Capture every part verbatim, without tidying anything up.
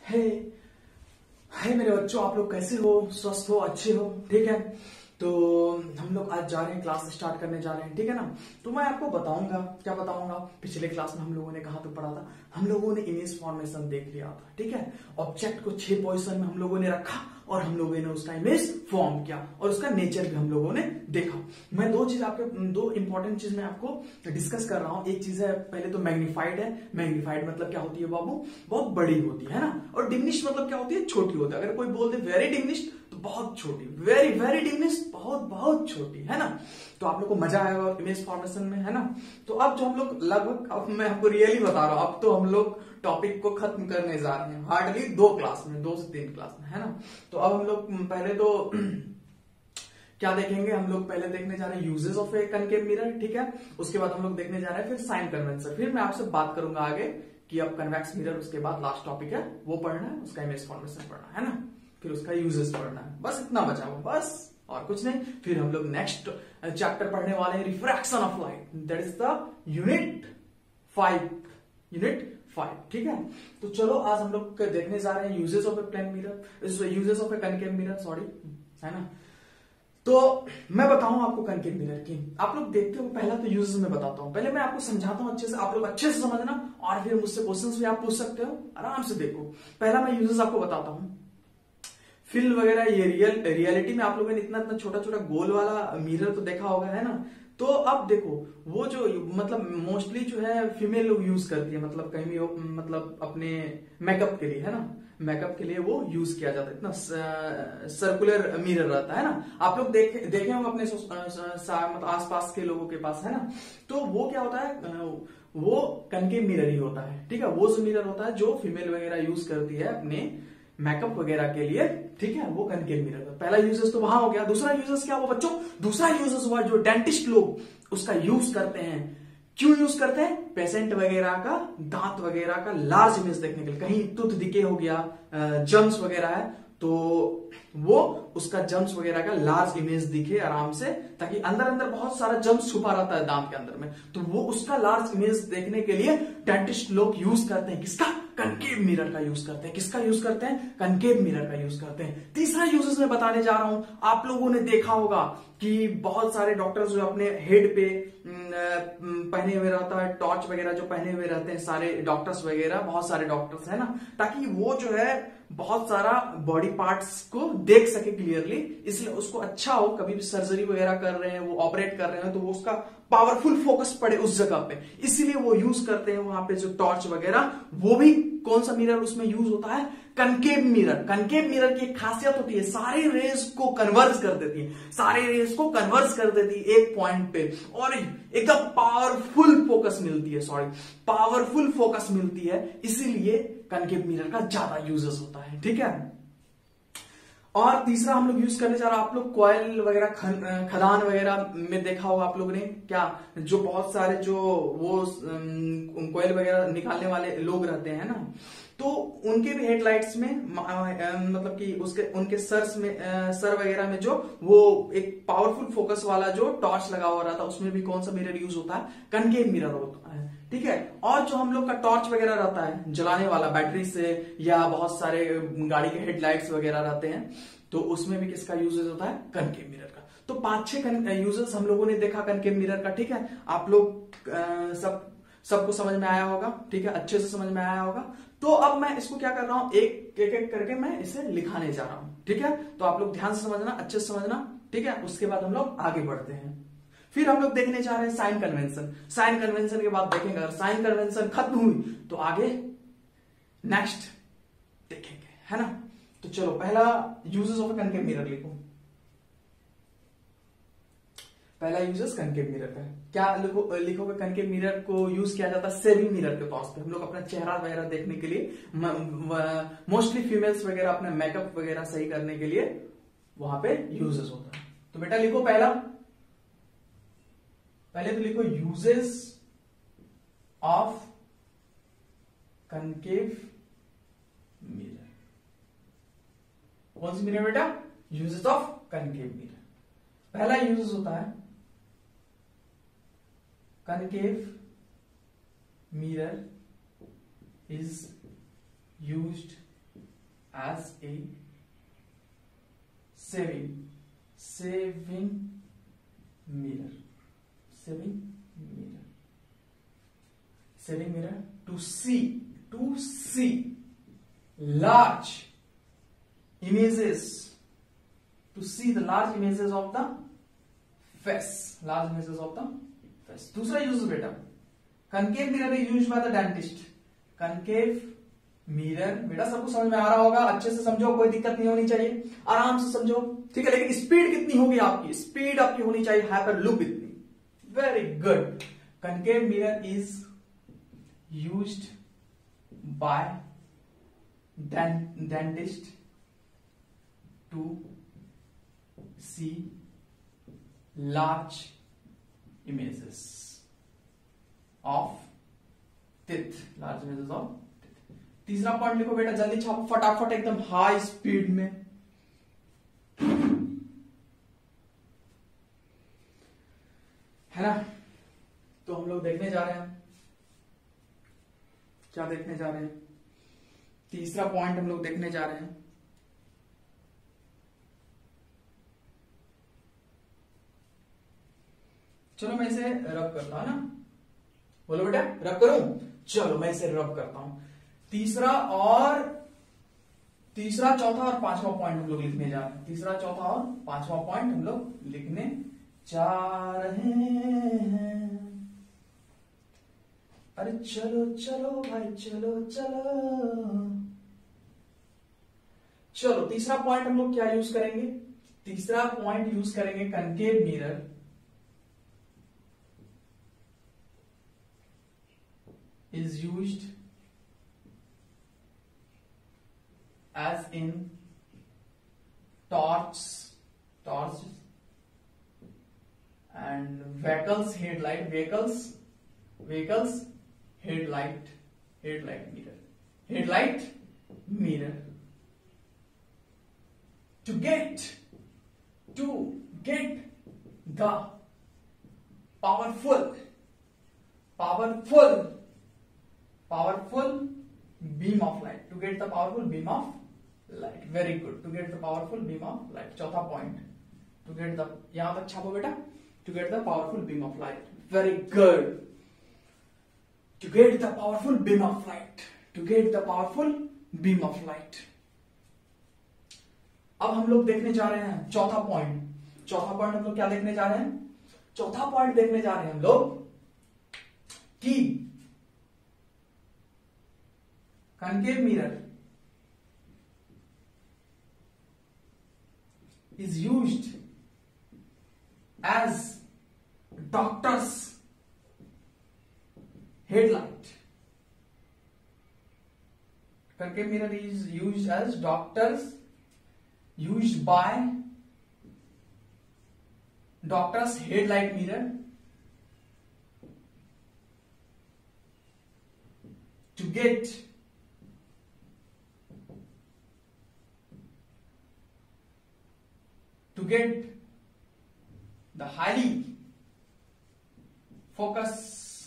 हे हाय मेरे बच्चों, आप लोग कैसे हो? स्वस्थ हो, अच्छे हो? ठीक है, तो हम लोग आज जा रहे हैं, क्लास स्टार्ट करने जा रहे हैं, ठीक है ना। तो मैं आपको बताऊंगा, क्या बताऊंगा, पिछले क्लास में हम लोगों ने कहा तो पढ़ा था, हम लोगों ने इमेज फॉर्मेशन देख लिया था, ठीक है। ऑब्जेक्ट को छह पोजीशन में हम लोगों ने रखा और हम लोगों ने उसका इमेज फॉर्म किया और उसका नेचर भी हम लोगों ने देखा। मैं दो चीज आपके दो इंपॉर्टेंट चीज मैं आपको डिस्कस कर रहा हूं। एक चीज है, पहले तो मैग्नीफाइड है। मैग्नीफाइड मतलब क्या होती है बाबू? बहुत बड़ी होती है ना। और डिमिनिश्ड मतलब क्या होती है? छोटी होती है। अगर कोई बोल दे वेरी डिमिनिश्ड तो बहुत छोटी, वेरी वेरी डिमिनिश्ड बहुत बहुत छोटी, है ना। तो आप लोग को मजा आएगा इमेज फॉर्मेशन में, है ना। तो अब जो हम लोग लगभग, अब मैं आपको रियली बता रहा हूं, अब तो हम लोग टॉपिक को खत्म करने जा रहे हैं, हार्डली दो क्लास में, दो से तीन क्लास में, है ना। तो अब हम लोग पहले तो क्या देखेंगे, हम लोग पहले देखने जा रहे हैं uses of a concave mirror, ठीक है। उसके बाद हम लोग देखने जा रहे हैं फिर साइन कन्वेंशन। फिर मैं आपसे बात करूंगा आगे कि अब कन्वेक्स मिरर, उसके बाद लास्ट टॉपिक है वो पढ़ना है, उसका इमेज फॉर्मेशन पढ़ना है ना, फिर उसका यूजेस पढ़ना है, बस इतना बचा हुआ, बस और कुछ नहीं। फिर हम लोग नेक्स्ट चैप्टर पढ़ने वाले हैं refraction of light, that is the unit five, unit five, ठीक है। तो चलो आज हम लोग देखने जा रहे हैं uses of a plane mirror, uses of a concave mirror, sorry, है ना। तो मैं बताऊं आपको कनकेव मिरर की, आप लोग देखते हो, पहला तो यूजेस में बताता हूं, पहले मैं आपको समझाता हूं अच्छे से, आप लोग अच्छे से समझना और फिर मुझसे क्वेश्चंस भी आप पूछ सकते हो, आराम से देखो। पहला मैं यूजेस आपको बताता हूं। फिल वगैरह, ये रियल रियलिटी में आप लोगों ने इतना इतना छोटा छोटा गोल वाला मिरर तो देखा होगा, है ना। तो अब देखो, वो जो मतलब मोस्टली जो है फीमेल लोग यूज करती है, मतलब कहीं भी, मतलब अपने मेकअप के लिए, है ना, मेकअप के लिए वो यूज किया जाता है। इतना सर्कुलर मिरर रहता है ना, आप लोग देखे देखे होंगे अपने मतलब आसपास के लोगों के पास, है ना। तो वो क्या होता है, वो कनकेव मिरर ही होता है, ठीक है। वो जो मिरर होता है जो फीमेल वगैरह यूज करती है अपने मेकअप वगैरह के लिए, ठीक है, वो कनकेव मिरर है। पहला यूजेस तो वहां हो गया। दूसरा यूजेस क्या हुआ बच्चों? दूसरा यूजेस हुआ जो डेंटिस्ट लोग उसका यूज करते हैं। क्यों यूज करते हैं? पेशेंट वगैरह का दांत वगैरह का लार्ज इमेज देखने के लिए, कहीं टूथ डिके हो गया, जम्स वगैरह है, तो वो उसका जम्स वगैरह का लार्ज इमेज दिखे आराम से, ताकि अंदर अंदर बहुत सारा जम्स छुपा रहता है दांत के अंदर में, तो वो उसका लार्ज इमेज देखने के लिए डेंटिस्ट लोग यूज करते हैं किसका? कनकेव मिरर का यूज करते हैं। किसका यूज करते हैं? कनकेव मिरर का यूज करते हैं। तीसरा यूजेस मैं बताने जा रहा हूं, आप लोगों ने देखा होगा कि बहुत सारे डॉक्टर्स जो अपने हेड पे पहने हुए रहता है, टॉर्च वगैरह जो पहने हुए रहते हैं सारे डॉक्टर्स वगैरह, बहुत सारे डॉक्टर्स, है ना, ताकि वो जो है बहुत सारा बॉडी पार्ट्स को देख सके क्लियरली, इसलिए उसको अच्छा हो, कभी भी सर्जरी वगैरह कर रहे हैं, वो ऑपरेट कर रहे हैं, तो वो उसका पावरफुल फोकस पड़े उस जगह पे, इसीलिए वो यूज करते हैं वहां पे जो टॉर्च वगैरह। वो भी कौन सा मिरर उसमें यूज होता है? Concave mirror. कनकेव मिरर की एक खासियत होती है, सारे रेज को कन्वर्ज कर देती है, सारे रेज को कन्वर्ज कर देती है एक पॉइंट पे, और एकदम पावरफुल फोकस मिलती है, सॉरी पावरफुल फोकस मिलती है, इसीलिए कनकेव मिरर का ज्यादा यूजेस होता है, ठीक है। और तीसरा हम लोग यूज करने जा रहे हैं, आप लोग कॉयल वगैरह, खदान वगैरह में देखा होगा आप लोगों ने, क्या जो बहुत सारे जो वो कॉयल वगैरह निकालने वाले लोग रहते हैं ना, तो उनके भी हेडलाइट्स में मतलब कि उसके उनके सर्स में सर वगैरह में जो वो एक पावरफुल फोकस वाला जो टॉर्च लगा हुआ रहता है, उसमें भी कौन सा मिरर यूज होता है? कनकेव मिरर होता है, ठीक है। और जो हम लोग का टॉर्च वगैरह रहता है जलाने वाला बैटरी से, या बहुत सारे गाड़ी के हेडलाइट्स वगैरह रहते हैं, तो उसमें भी किसका यूजेस होता है? कनकेव मिरर का। तो पांच छह यूजेस हम लोगों ने देखा कनकेव मिरर का, ठीक है। आप लोग आ, सब सबको समझ में आया होगा, ठीक है, अच्छे से समझ में आया होगा। तो अब मैं इसको क्या कर रहा हूं, एक एक एक करके मैं इसे लिखाने जा रहा हूं, ठीक है। तो आप लोग ध्यान से समझना, अच्छे से समझना, ठीक है। उसके बाद हम लोग आगे बढ़ते हैं। फिर हम लोग देखने जा रहे हैं साइन कन्वेंशन। साइन कन्वेंशन के बाद देखेंगे, अगर साइन कन्वेंशन खत्म हुई तो आगे नेक्स्ट देखेंगे, है ना। तो चलो, पहला यूजेस ऑफ कनकेव मिरर लिखो। पहला यूजेस कनकेव मिरर का क्या लिखो लिखोगे? कनकेव मिरर को यूज किया जाता है सेविंग मिरर के तौर पे, हम लोग अपना चेहरा वगैरह देखने के लिए, मोस्टली फीमेल्स वगैरह अपना मेकअप वगैरह सही करने के लिए वहां पे यूजेस होता है। तो बेटा लिखो पहला, पहले तो लिखो यूजेस ऑफ कनकेव मिरर। कौन सी मिरर बेटा? Uses of concave mirror. पहला यूजेस होता है concave mirror is used as a saving saving mirror saving mirror saving mirror to see to see large images to see the large images of the face large images of the face. दूसरा use बेटा concave mirror is used by the dentist. Concave mirror बेटा सबको समझ में आ रहा होगा, अच्छे से समझो, कोई दिक्कत नहीं होनी चाहिए, आराम से समझो, ठीक है. लेकिन स्पीड कितनी होगी आपकी, स्पीड आपकी होनी चाहिए हाइपर लूप इतनी. Very good. Concave mirror is used by dentist to see large images of teeth large images of teeth. तीसरा पॉइंट लिखो बेटा, जल्दी छापो फटाफट एकदम हाई स्पीड में. है ना. तो हम लोग देखने जा रहे हैं, क्या देखने जा रहे हैं, तीसरा पॉइंट हम लोग देखने जा रहे हैं. चलो मैं इसे रब करता हूं ना, बोलो बेटा रब करूं. चलो मैं इसे रब करता हूं. तीसरा और तीसरा चौथा और पांचवा पॉइंट हम लोग लिखने जा रहे हैं. तीसरा चौथा और पांचवा पॉइंट हम लोग लिखने जा रहे हैं. अरे चलो चलो भाई चलो चलो चलो. तीसरा पॉइंट हम लोग क्या यूज करेंगे, तीसरा पॉइंट यूज करेंगे concave mirror is used as in torch torch and vehicles headlight vehicles vehicles headlight headlight mirror headlight mirror to get to get the powerful powerful powerful beam of light. To get the powerful beam of light. Very good. To get the powerful beam of light. चौथा point. To get the, यहां तक छापो बेटा. To get the powerful beam of light. Very good. To get the powerful beam of light. To get the powerful beam of light. अब हम लोग देखने जा रहे हैं चौथा पॉइंट. चौथा पॉइंट हम लोग क्या देखने जा रहे हैं, चौथा पॉइंट देखने जा रहे हैं हम लोग कि concave mirror is used as doctor's headlight. Concave mirror is used as doctors used by doctor's headlight mirror to get to get the highly focus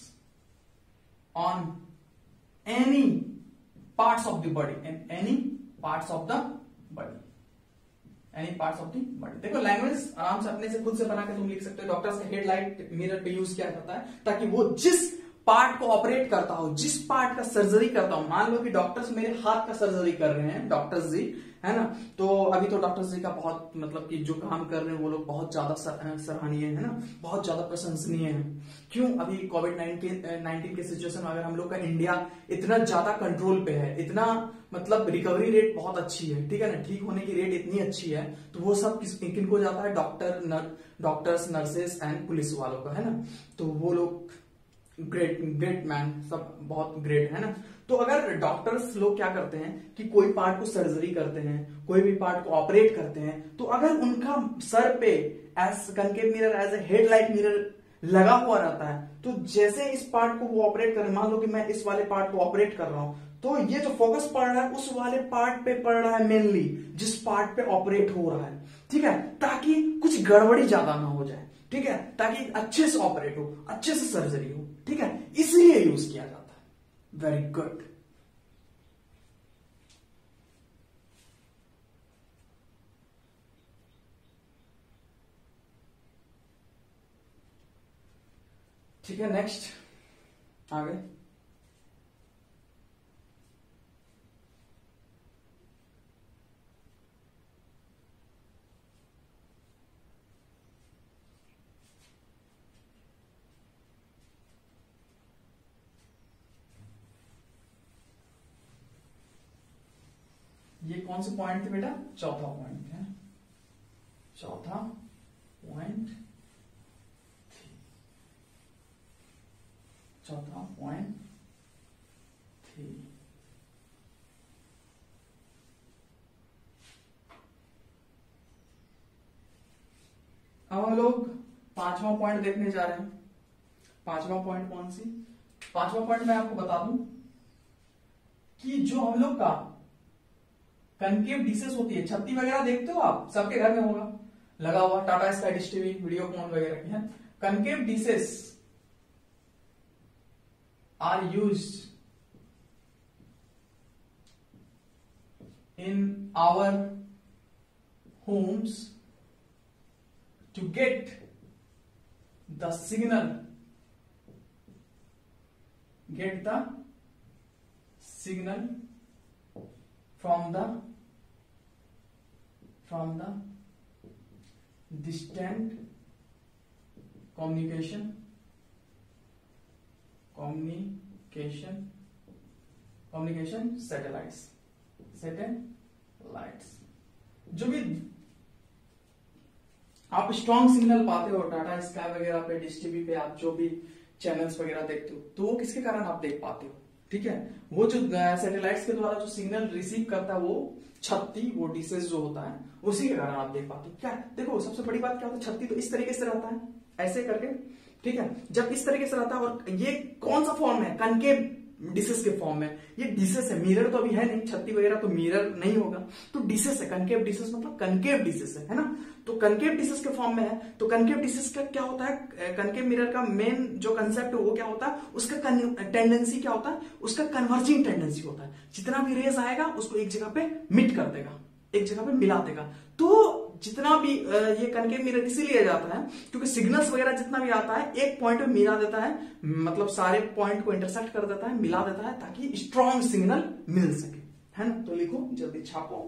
on any parts of the body and any parts of the body any parts of the body. देखो language आराम से अपने से खुद से बना के तुम लिख सकते हो. डॉक्टर्स का हेडलाइट मिरर पे यूज किया जाता है ताकि वो जिस पार्ट को ऑपरेट करता हो, जिस पार्ट का सर्जरी करता हो, मान लो कि डॉक्टर्स मेरे हाथ का सर्जरी कर रहे हैं, डॉक्टर्स जी है ना, तो अभी तो डॉक्टर्स जी का बहुत मतलब कि जो काम कर रहे हैं वो लोग बहुत ज्यादा सराहनीय है ना, बहुत ज्यादा प्रशंसनीय है. क्यों, अभी कोविड नाइनटीन के सिचुएशन में अगर हम लोग का इंडिया इतना ज्यादा कंट्रोल पे है, इतना मतलब रिकवरी रेट बहुत अच्छी है, ठीक है ना, ठीक होने की रेट इतनी अच्छी है, तो वो सब किस किनको जाता है, डॉक्टर नर, डॉक्टर्स नर्सेस एंड पुलिस वालों का, है ना. तो वो लोग ग्रेट ग्रेट मैन, सब बहुत ग्रेट है ना. तो अगर डॉक्टर्स लोग क्या करते हैं कि कोई पार्ट को सर्जरी करते हैं, कोई भी पार्ट को ऑपरेट करते हैं, तो अगर उनका सर पे as concave mirror as a headlight mirror लगा हुआ रहता है, तो जैसे इस पार्ट को वो ऑपरेट करें, मान लो कि मैं इस वाले पार्ट को ऑपरेट कर रहा हूं, तो ये जो फोकस पड़ रहा है उस वाले पार्ट पे पड़ रहा है मेनली, जिस पार्ट पे ऑपरेट हो रहा है, ठीक है, ताकि कुछ गड़बड़ी ज्यादा ना हो जाए, ठीक है, ताकि अच्छे से ऑपरेट हो, अच्छे से सर्जरी हो, ठीक है, इसलिए यूज किया जाता है. Very good. ठीक है, नेक्स्ट आगे। ये कौन से पॉइंट थे बेटा? चौथा पॉइंट है, चौथा पॉइंट, चौथा पॉइंट थी। अब हम लोग पांचवा पॉइंट देखने जा रहे हैं। पांचवा पॉइंट कौन सी? पांचवा पॉइंट मैं आपको बता दूं कि जो हम लोग का कनकेव डिशेस होती है, छत्ती वगैरह देखते हो आप, सबके घर में होगा लगा हुआ, Tata Sky dish TV, Videocon वगैरह की है। Concave dishes are used in our homes to get the signal, get the signal from the from the distant communication communication communication satellites satellites जो भी आप स्ट्रॉन्ग सिग्नल पाते हो टाटा स्काई वगैरह पे, डिश टीवी पे, आप जो भी चैनल्स वगैरह देखते हो, तो वो किसके कारण आप देख पाते हो? ठीक है, वो जो सैटेलाइट्स के द्वारा जो सिग्नल रिसीव करता है, वो छत्ती, वो डिशेस जो होता है, उसी के कारण आप देख पाते हो। क्या देखो, सबसे बड़ी बात क्या होता है, छत्ती तो इस तरीके से रहता है, ऐसे करके, ठीक है। जब इस तरीके से रहता है, और ये कौन सा फॉर्म है? कनकेव डिशेस के फॉर्म में। ये डिशेस है, मिरर तो अभी है नहीं, छत्ती वगैरह तो मिरर नहीं होगा, तो डिशेस है, कनकेव डिशेस मतलब कनकेव डिशेस है, है ना। तो कनकेव डिशेस के फॉर्म में है। तो कनकेव डिशेस का क्या होता है? कनकेव मिरर का मेन जो कंसेप्ट है वो क्या होता है? उसका टेंडेंसी क्या होता है? उसका कन्वर्जिंग टेंडेंसी होता है। जितना भी रेज आएगा उसको एक जगह पे मिट कर देगा, एक जगह पे मिला देगा। तो जितना भी ये कनकेव मिरर इसीलिए जाता है क्योंकि सिग्नल्स वगैरह जितना भी आता है एक पॉइंट में मिला देता है, मतलब सारे पॉइंट को इंटरसेक्ट कर देता है, मिला देता है, ताकि स्ट्रॉन्ग सिग्नल मिल सके, है ना। तो लिखो, जल्दी छापो।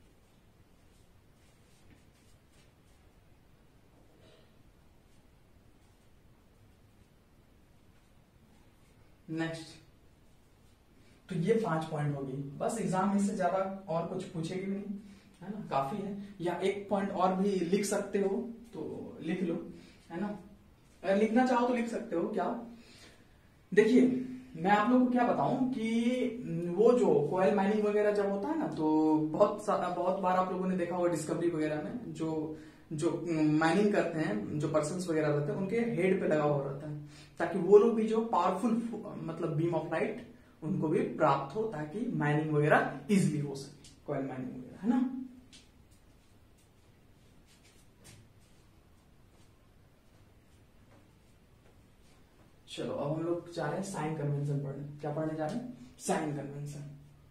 नेक्स्ट, तो ये पांच पॉइंट होगी बस। एग्जाम में से ज्यादा और कुछ पूछेगी भी नहीं, है ना, काफी है। या एक पॉइंट और भी लिख सकते हो तो लिख लो, है ना। अगर लिखना चाहो तो लिख सकते हो। क्या देखिए, मैं आप लोगों को क्या बताऊं कि वो जो कोयल माइनिंग वगैरह जब होता है ना, तो बहुत बहुत बार आप लोगों ने देखा होगा डिस्कवरी वगैरह में, जो जो माइनिंग करते हैं, जो पर्सन्स वगैरह रहते हैं, उनके हेड पे लगा हुआ रहता है, ताकि वो लोग भी जो पावरफुल मतलब बीम ऑफ लाइट उनको भी प्राप्त हो, ताकि माइनिंग वगैरह इजिली हो सके, कोयल माइनिंग वगैरह, है ना। चलो, अब हम लोग जा रहे हैं साइन कन्वेंशन पढ़ने। क्या पढ़ने जा रहे हैं? Sign convention.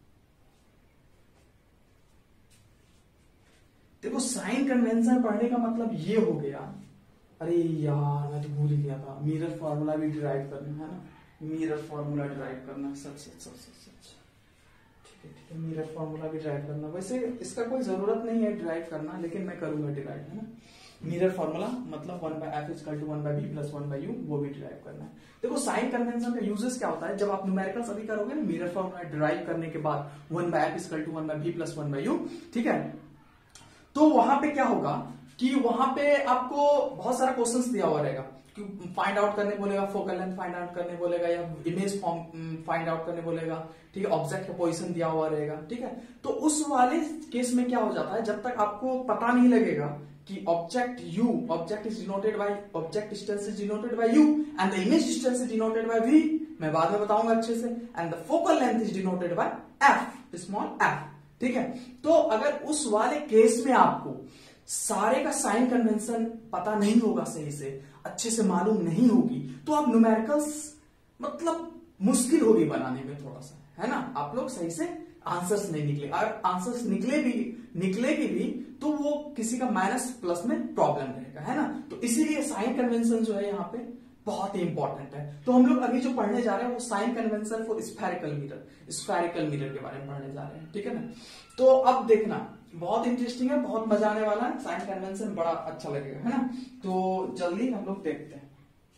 देखो, साइन कन्वेंशन पढ़ने का मतलब ये हो गया, अरे यार मैं तो भूल ही गया था, मिरर फॉर्मूला भी डिराइव करना है ना, मिरर फॉर्मूला डिराइव करना, सच सच सच सच सच ठीक है ठीक है, मिरर फॉर्मूला भी डिराइव करना। वैसे इसका कोई जरूरत नहीं है डिराइव करना, लेकिन मैं करूंगा डिराइव, है ना। मिरर फॉर्मूला मतलब one by f equal to one by v plus one by u, वो भी डिराइव करना है। देखो, साइन कन्वेंशन का यूजेस क्या होता है? जब आप न्यूमेरिकल सभी करोगे ना, मिरर फॉर्मूला डिराइव करने के बाद one by f equal to one by v plus one by u, ठीक है, तो वहां पे क्या होगा कि वहां पे आपको बहुत सारा क्वेश्चंस दिया हुआ रहेगा, फाइंड आउट करने बोलेगा, फोकल लेंथ फाइंड आउट करने बोलेगा, या इमेज फॉर्म फाइंड आउट करने बोलेगा, ठीक है, ऑब्जेक्ट का पोजीशन दिया हुआ रहेगा, ठीक है। तो उस वाले केस में क्या हो जाता है, जब तक आपको पता नहीं लगेगा कि object u, object is denoted by, object distance is denoted by u and the image distance is denoted by v, मैं बाद में बताऊंगा अच्छे से, and the focal length is denoted by f, small f, ठीक है। तो अगर उस वाले केस में आपको सारे का साइन कन्वेंशन पता नहीं होगा, सही से अच्छे से मालूम नहीं होगी, तो आप न्यूमेरिकल्स मतलब मुश्किल होगी बनाने में थोड़ा सा, है ना। आप लोग सही से आंसर्स नहीं निकले, और आंसर्स निकले भी निकलेगी भी तो वो किसी का माइनस प्लस में प्रॉब्लम रहेगा, है ना। तो इसीलिए साइन कन्वेंशन जो है यहाँ पे बहुत ही इंपॉर्टेंट है। तो हम लोग अभी जो पढ़ने जा रहे हैं वो sign convention for spherical mirror, spherical mirror के बारे में पढ़ने जा रहे हैं, ठीक है ना। तो अब देखना बहुत इंटरेस्टिंग है, बहुत मजा आने वाला है, साइन कन्वेंशन बड़ा अच्छा लगेगा, है ना। तो जल्दी हम लोग देखते हैं।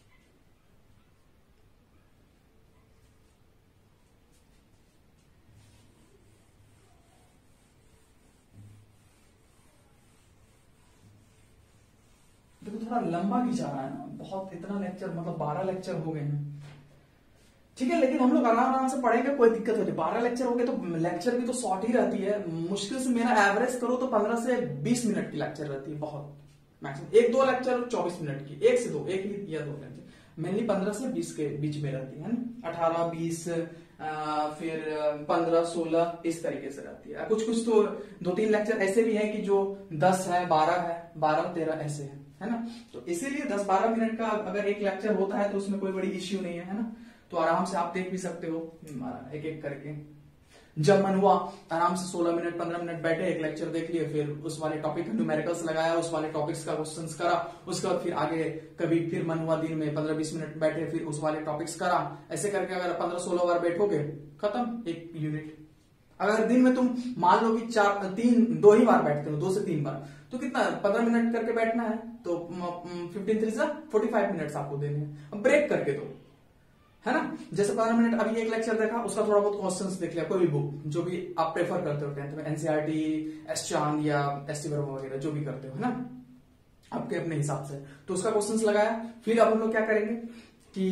देखो थोड़ा लंबा भी जा रहा है ना बहुत, इतना लेक्चर मतलब बारह लेक्चर हो गए हैं, ठीक है, लेकिन हम लोग आराम आराम से पढ़ेंगे, कोई दिक्कत नहीं। बारह लेक्चर हो गए तो लेक्चर भी तो शॉर्ट ही रहती है, मुश्किल से मेरा एवरेज करो तो पंद्रह से बीस मिनट की लेक्चर रहती है, बहुत मैक्सिमम। एक दो लेक्चर चौबीस मिनट की, एक से दो, एक ही या दो लेक्चर, मेनली पंद्रह से बीस के बीच में रहती है ना, अठारह बीस फिर पंद्रह सोलह इस तरीके से रहती है। कुछ कुछ तो दो तीन लेक्चर ऐसे भी है कि जो दस है, बारह है, बारह तेरह ऐसे है, है ना। तो इसीलिए दस बारह मिनट का अगर एक लेक्चर होता है तो उसमें कोई बड़ी इश्यू नहीं है, है ना। तो आराम से आप देख भी सकते हो एक एक करके, जब मन हुआ आराम से सोलह मिनट पंद्रह मिनट बैठे, एक लेक्चर देख लिए, फिर उस वाले टॉपिक का न्यूमेरिकल्स लगाया, उस वाले टॉपिक्स का क्वेश्चंस करा, उसके बाद फिर आगे कभी फिर मन हुआ दिन में पंद्रह बीस मिनट बैठे, फिर उस वाले टॉपिक्स करा, ऐसे करके अगर पंद्रह सोलह बार बैठोगे खत्म एक यूनिट। अगर दिन में तुम मान लो कि चार तीन दो ही बार बैठते हो, दो से तीन बार, तो कितना पंद्रह मिनट करके बैठना है, तो फिफ्टीन थ्री से फोर्टी फाइव मिनट्स आपको देने हैं। अब ब्रेक करके दो, है ना। जैसे पंद्रह मिनट अभी एक लेक्चर देखा, उसका थोड़ा बहुत क्वेश्चंस देख लिया, कोई भी बुक जो भी आप प्रेफर करते हो टेंथ में, एनसीईआरटी, एस चांद या एस टी वर्मा वगैरह जो भी करते हो, है ना, आपके अपने हिसाब से, तो उसका क्वेश्चंस लगाया। फिर अब हम लोग क्या करेंगे कि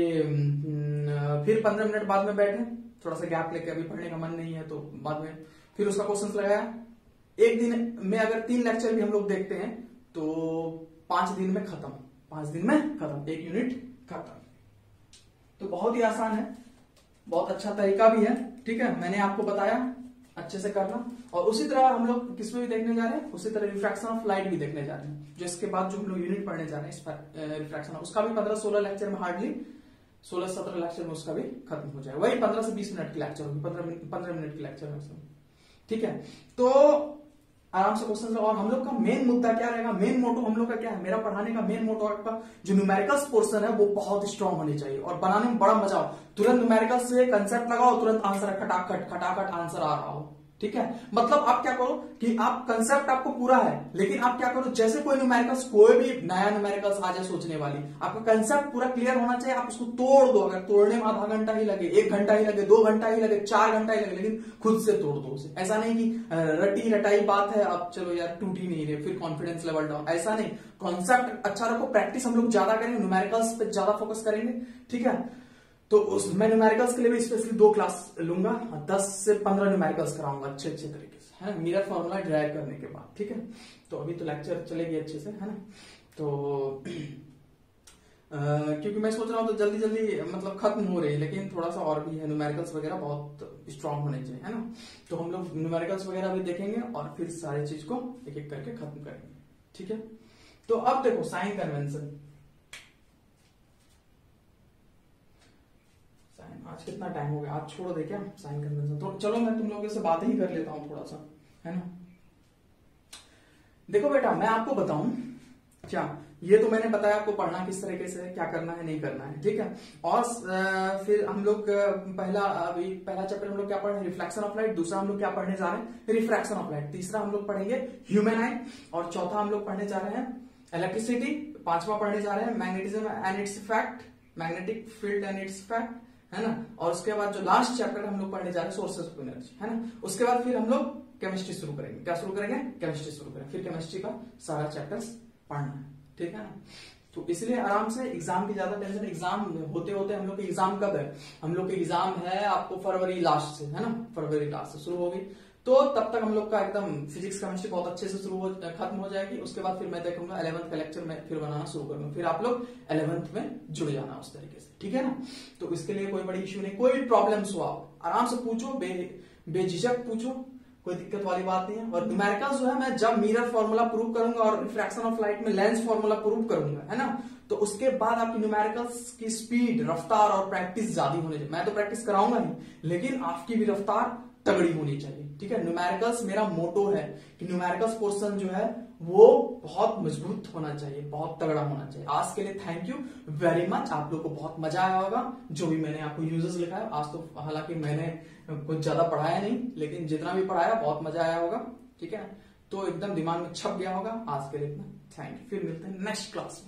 फिर पंद्रह मिनट बाद में बैठे, थोड़ा सा गैप लेके, अभी पढ़ने का मन नहीं है तो बाद में, फिर उसका क्वेश्चंस लगाया। एक दिन में अगर तीन लेक्चर भी हम लोग देखते हैं तो पांच दिन में खत्म, पांच दिन में खत्म, एक यूनिट खत्म। तो बहुत ही आसान है, बहुत अच्छा तरीका भी है, ठीक है। मैंने आपको बताया अच्छे से करना। और उसी तरह हम लोग किसमें भी देखने जा रहे हैं, उसी तरह रिफ्रैक्शन ऑफ लाइट भी देखने जा रहे हैं, जो इसके बाद जो हम लोग यूनिट पढ़ने जा रहे हैं रिफ्रैक्शन, उसका भी पंद्रह सोलह लेक्चर में, हार्डली सोलह सत्रह लेक्चर में उसका भी खत्म हो जाएगा। वही पंद्रह से बीस मिनट की लेक्चर होगी, पंद्रह पंद्रह मिनट की लेक्चर में, ठीक है। तो आराम से क्वेश्चन। और हम लोग का मेन मुद्दा क्या रहेगा, मेन मोटो हम लोग का क्या है, मेरा पढ़ाने का मेन मोटो आपका जो न्यूमेरिकल्स पोर्शन है वो बहुत स्ट्रांग होनी चाहिए और बनाने में बड़ा मजा हो। तुरंत न्यूमेरिकल्स से कंसेप्ट लगाओ, तुरंत आंसर खटाखट खटाखट आंसर आ रहा हो, ठीक है। मतलब आप क्या करो कि आप कंसेप्ट आपको पूरा है, लेकिन आप क्या करो, जैसे कोई न्यूमेरिकल्स, कोई भी नया न्यूमेरिकल्स आ जाए सोचने वाली, आपका कंसेप्ट पूरा क्लियर होना चाहिए। आप उसको तोड़ दो, अगर तोड़ने में आधा घंटा ही लगे, एक घंटा ही लगे, दो घंटा ही लगे, चार घंटा ही लगे, लेकिन खुद से तोड़ दो उसे। ऐसा नहीं कि रटी रटाई बात है, अब चलो यार टूट ही नहीं रहे, फिर कॉन्फिडेंस लेवल डाउन, ऐसा नहीं। कॉन्सेप्ट अच्छा रखो, प्रैक्टिस हम लोग ज्यादा करेंगे, न्यूमेरिकल्स पे ज्यादा फोकस करेंगे, ठीक है। तो उस मैं न्यूमेरिकल्स के लिए भी स्पेशली दो क्लास लूंगा, दस से पंद्रह न्यूमेरिकल्स कराऊंगा अच्छे अच्छे तरीके से, है ना, मिरर फॉर्मूला ड्राइव करने के बाद, ठीक है। तो अभी तो लेक्चर चलेगी अच्छे से, है ना। तो आ, क्योंकि मैं सोच रहा हूँ तो जल्दी जल्दी मतलब खत्म हो रही है, लेकिन थोड़ा सा और भी है, न्यूमेरिकल्स वगैरह बहुत स्ट्रांग होने चाहिए, है ना। तो हम लोग न्यूमेरिकल्स वगैरह भी देखेंगे और फिर सारी चीज को एक एक करके खत्म करेंगे, ठीक है। तो अब देखो साइन कन्वेंशन, आज कितना टाइम हो गया, आज छोड़ दे क्या साइन कन्वेंशन, तो चलो मैं तुम लोगों से बात ही कर लेता हूं थोड़ा सा, है ना। देखो बेटा मैं आपको बताऊं क्या, ये तो मैंने बताया आपको पढ़ना किस तरीके से, क्या करना है नहीं करना है, ठीक है। और फिर हम लोग पहला अभी पहला चैप्टर हम लोग क्या पढ़ रहे हैं, रिफ्लेक्शन ऑफ लाइट। दूसरा हम लोग क्या पढ़ने जा रहे हैं, रिफ्रैक्शन ऑफ लाइट। तीसरा हम लोग पढ़ेंगे ह्यूमन आई। और चौथा हम लोग पढ़ने जा रहे हैं इलेक्ट्रिसिटी। पांचवा पढ़ने जा रहे हैं magnetism and its effect, magnetic field and its effect, है ना। और उसके बाद जो लास्ट चैप्टर हम लोग पढ़ने जा रहे हैं सोर्सेस ऑफ एनर्जी, है ना। उसके बाद फिर हम लोग केमिस्ट्री शुरू करेंगे। क्या शुरू करेंगे, केमिस्ट्री शुरू करेंगे। फिर केमिस्ट्री का सारा चैप्टर्स पढ़ना है, ठीक है ना। तो इसलिए आराम से, एग्जाम की ज्यादा टेंशन, एग्जाम होते होते हम लोग के एग्जाम कब है, हम लोग के एग्जाम है आपको फरवरी लास्ट से, है ना, फरवरी लास्ट से शुरू होगी। तो तब तक हम लोग का एकदम फिजिक्स केमिस्ट्री बहुत अच्छे से शुरू हो खत्म हो जाएगी। उसके बाद फिर मैं देखूंगा इलेवंथ का लेक्चर में फिर बनाना शुरू करूंगा, फिर आप लोग इलेवंथ में जुड़ जाना उस तरीके से, ठीक है ना। तो इसके लिए कोई बड़ी इश्यू नहीं, कोई भी प्रॉब्लम्स हो आप आराम से पूछो, बे बेझिझक पूछो, कोई दिक्कत वाली बात नहीं है। और न्यूमेरिकल्स जो है मैं जब मिरर फॉर्मूला प्रूव करूंगा और रिफ्रैक्शन ऑफ लाइट में लेंस फॉर्मूला प्रूव करूंगा, है ना, तो उसके बाद आपकी न्यूमेरिकल्स की स्पीड, रफ्तार और प्रैक्टिस ज्यादा होनी चाहिए। मैं तो प्रैक्टिस कराऊंगा ही, लेकिन आपकी भी रफ्तार तगड़ी होनी चाहिए, ठीक है। न्यूमेरिकल्स मेरा मोटो है कि न्यूमेरिकल्स पोर्शन जो है वो बहुत मजबूत होना चाहिए, बहुत तगड़ा होना चाहिए। आज के लिए थैंक यू वेरी मच। आप लोग को बहुत मजा आया होगा जो भी मैंने आपको यूजेस लिखा है। आज तो हालांकि मैंने कुछ ज्यादा पढ़ाया नहीं, लेकिन जितना भी पढ़ाया बहुत मजा आया होगा, ठीक है। तो एकदम दिमाग में छप गया होगा। आज के लिए इतना, थैंक यू। फिर मिलते हैं नेक्स्ट क्लास में।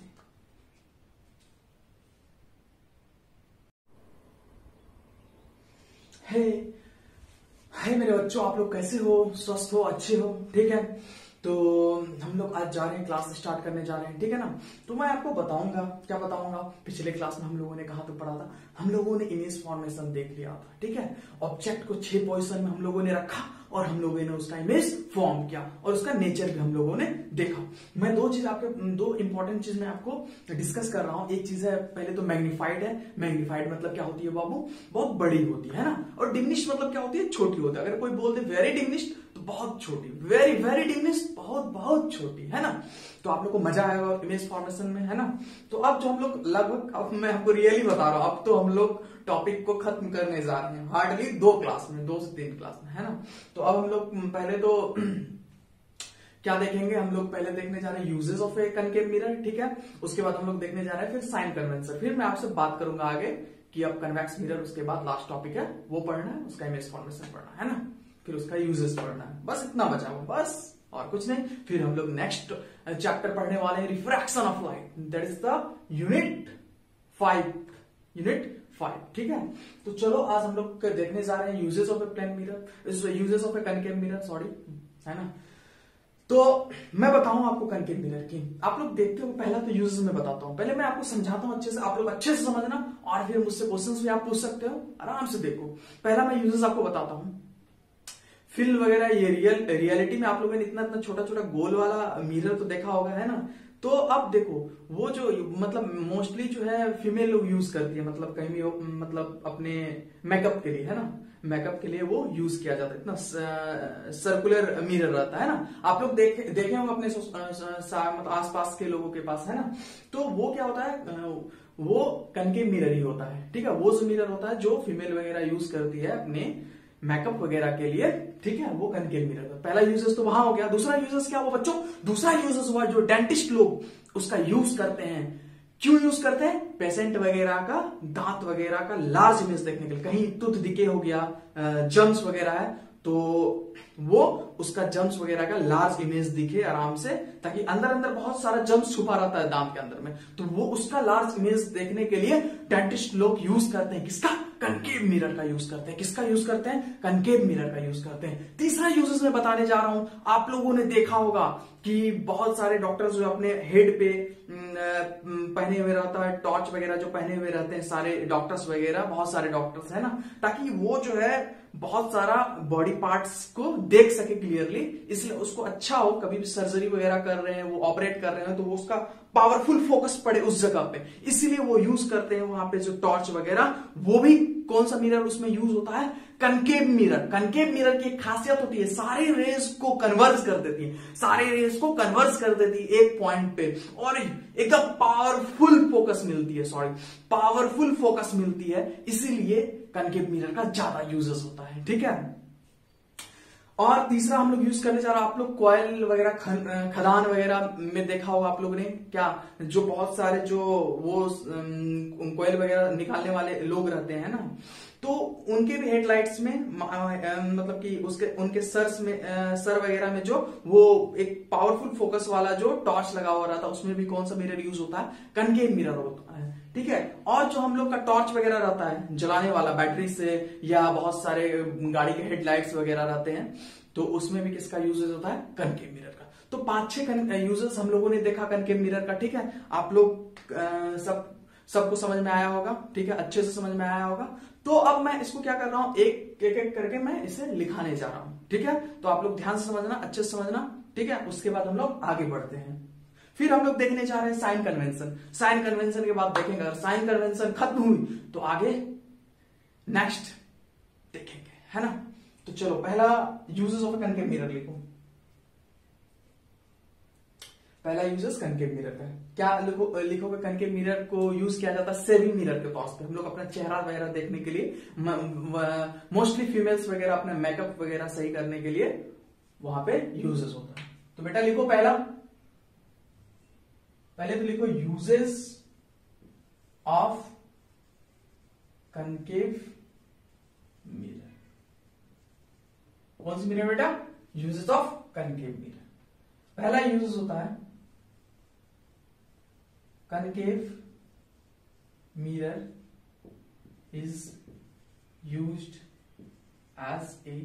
हे हाय मेरे बच्चों, आप लोग कैसे हो? स्वस्थ हो, अच्छे हो, ठीक है। तो हम लोग आज जा रहे हैं, क्लास स्टार्ट करने जा रहे हैं, ठीक है ना। तो मैं आपको बताऊंगा, क्या बताऊंगा, पिछले क्लास में हम लोगों ने कहा तो पढ़ा था, हम लोगों ने इमेज फॉर्मेशन देख लिया था, ठीक है। ऑब्जेक्ट को छह पोजीशन में हम लोगों ने रखा और हम लोगों ने उसका इमेज फॉर्म किया और उसका नेचर भी हम लोगों ने देखा। मैं दो चीज आपके दो इंपॉर्टेंट चीज मैं आपको डिस्कस कर रहा हूं। एक चीज है, पहले तो मैग्नीफाइड है। मैग्नीफाइड मतलब क्या होती है बाबू? बहुत बड़ी होती है ना। और डिमिनिश्ड मतलब क्या होती है? छोटी होती है। अगर कोई बोल दे वेरी डिमिनिश्ड तो बहुत छोटी, वेरी वेरी डिमिनिश्ड बहुत बहुत छोटी, है ना। तो आप लोग को मजा आएगा इमेज फॉर्मेशन में, है ना। तो अब जो हम लोग लगभग, अब मैं आपको रियली बता रहा हूं, अब तो हम लोग टॉपिक को खत्म करने जा रहे हैं, हार्डली दो क्लास में, दो से तीन क्लास में, है ना। तो अब हम लोग पहले तो क्या देखेंगे? हम लोग पहले देखने जा रहे हैं uses of a concave mirror, ठीक है। उसके बाद हम लोग देखने जा रहे हैं फिर साइन कन्वेंशन। फिर मैं आपसे बात करूंगा आगे कि अब कन्वेक्स मिरर, उसके बाद लास्ट टॉपिक है वो पढ़ना है, उसका इमेज फॉर्मेशन पढ़ना है ना, फिर उसका यूजेस पढ़ना है। बस इतना बचा हुआ, बस और कुछ नहीं। फिर हम लोग नेक्स्ट चैप्टर पढ़ने वाले हैं refraction of light, that is the unit five, unit five, ठीक है। तो चलो आज हम लोग देखने जा रहे हैं uses of a plane mirror, uses of a concave mirror, sorry, है ना। तो मैं बताऊं आपको कनकेव मिरर की, आप लोग देखते हो। पहला तो यूजेस में बताता हूं, पहले मैं आपको समझाता हूं अच्छे से, आप लोग अच्छे से समझना और फिर मुझसे क्वेश्चंस भी आप पूछ सकते हो, आराम से देखो। पहला मैं यूजेस आपको बताता हूं। फिल्म वगैरह, ये रियल रियलिटी में आप लोगों ने इतना इतना छोटा छोटा गोल वाला मिरर तो देखा होगा, है ना। तो अब देखो, वो जो मतलब मोस्टली जो है फीमेल लोग यूज करती है, मतलब कहीं भी मतलब अपने मेकअप के लिए, है ना, मेकअप के लिए वो यूज किया जाता है। इतना सर्कुलर मिरर रहता है ना। आप लोग देखे देखे होंगे अपने मतलब आसपास के लोगों के पास, है ना। तो वो क्या होता है, वो कनकेव मिरर ही होता है, ठीक है। वो जो मिरर होता है जो फीमेल वगैरह यूज करती है अपने मेकअप वगैरह के लिए, ठीक है, वो कनकेव मिरर का पहला यूजेस तो वहां हो गया। दूसरा यूजेस क्या हुआ बच्चों? दूसरा यूजेस हुआ जो डेंटिस्ट लोग उसका यूज करते हैं। क्यों यूज करते हैं? पेशेंट वगैरह का दांत वगैरह का लार्ज इमेज देखने के लिए, कहीं टूथ डिके हो गया, जम्स वगैरह है, तो वो उसका जम्स वगैरह का लार्ज इमेज दिखे आराम से, ताकि अंदर अंदर बहुत सारा जम्स छुपा रहता है दांत के अंदर में, तो वो उसका लार्ज इमेज देखने के लिए डेंटिस्ट लोग यूज करते हैं किसका? कनकेव मिरर का यूज करते हैं। किसका यूज करते हैं? कनकेव मिरर का यूज करते हैं। तीसरा यूजेस मैं बताने जा रहा हूं। आप लोगों ने देखा होगा कि बहुत सारे डॉक्टर्स जो अपने हेड पे पहने हुए रहता है, टॉर्च वगैरह जो पहने हुए रहते हैं सारे डॉक्टर्स वगैरह, बहुत सारे डॉक्टर्स, है ना, ताकि वो जो है बहुत सारा बॉडी पार्ट्स को देख सके क्लियरली, इसलिए उसको अच्छा हो, कभी भी सर्जरी वगैरह कर रहे हैं, वो ऑपरेट कर रहे हैं, तो वो उसका पावरफुल फोकस पड़े उस जगह पे, इसीलिए वो यूज करते हैं वहां पे जो टॉर्च वगैरह। वो भी कौन सा मिरर उसमें यूज होता है? Concave mirror. कनकेव मिरर की एक खासियत होती है, सारे रेज को कन्वर्ज कर देती है, सारे रेज को कन्वर्ज कर देती है एक पॉइंट पे, और एकदम पावरफुल फोकस मिलती है, सॉरी पावरफुल फोकस मिलती है, इसीलिए कनकेव मिरर का ज्यादा यूजेस होता है, ठीक है। और तीसरा हम लोग यूज करने जा रहे हैं, आप लोग कॉयल वगैरह, खदान वगैरह में देखा होगा आप लोगों ने, क्या जो बहुत सारे जो वो कॉयल वगैरह निकालने वाले लोग रहते हैं ना, तो उनके भी हेडलाइट्स में मतलब कि उसके उनके सर्स में सर वगैरह में जो वो एक पावरफुल फोकस वाला जो टॉर्च लगा हुआ रहता है, उसमें भी कौन सा मिरर यूज होता है? कनकेव मिरर होता है, ठीक है। और जो हम लोग का टॉर्च वगैरह रहता है जलाने वाला बैटरी से, या बहुत सारे गाड़ी के हेडलाइट्स वगैरह रहते हैं, तो उसमें भी किसका यूजेस होता है? कनकेव मिरर का। तो पांच छह यूजेस हम लोगों ने देखा कनकेव मिरर का, ठीक है। आप लोग सब सबको समझ में आया होगा, ठीक है, अच्छे से समझ में आया होगा। तो अब मैं इसको क्या कर रहा हूं, एक एक एक करके मैं इसे लिखाने जा रहा हूं, ठीक है। तो आप लोग ध्यान से समझना, अच्छे से समझना, ठीक है। उसके बाद हम लोग आगे बढ़ते हैं। फिर हम लोग देखने जा रहे हैं साइन कन्वेंशन। साइन कन्वेंशन के बाद देखेंगे, अगर साइन कन्वेंशन खत्म हुई तो आगे नेक्स्ट देखेंगे, है ना। तो चलो पहला यूजेस ऑफ कनकेव मिरर लिखो। पहला यूजेस कनकेव मिरर का क्या लिखो लिखोगे? कनकेव मिरर को यूज किया जाता है सेविंग मिरर के तौर पे। हम लोग अपना चेहरा वगैरह देखने के लिए, मोस्टली फीमेल्स वगैरह अपने मेकअप वगैरह सही करने के लिए वहां पे यूजेस होता है। तो बेटा लिखो पहला, पहले तो लिखो यूजेस ऑफ कनकेव मिरर। कौन सी मिरर बेटा? Uses of concave mirror. पहला यूज होता है concave mirror is used as a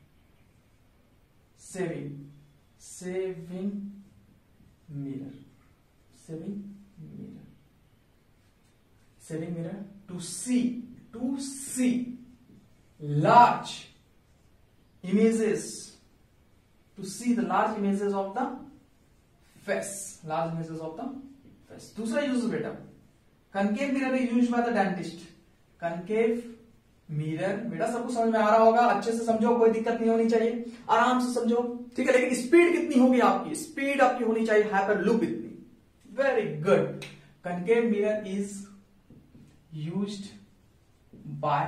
shaving shaving mirror shaving mirror shaving mirror to see to see large images, to see the large images of the face, large images of the face. दूसरा use बेटा, concave mirror is used by the dentist. concave mirror बेटा सबको समझ में आ रहा होगा, अच्छे से समझो, कोई दिक्कत नहीं होनी चाहिए, आराम से समझो, ठीक है। लेकिन स्पीड कितनी होगी आपकी? स्पीड आपकी होनी चाहिए हाइपर लूप इतनी। Very good. concave mirror is used by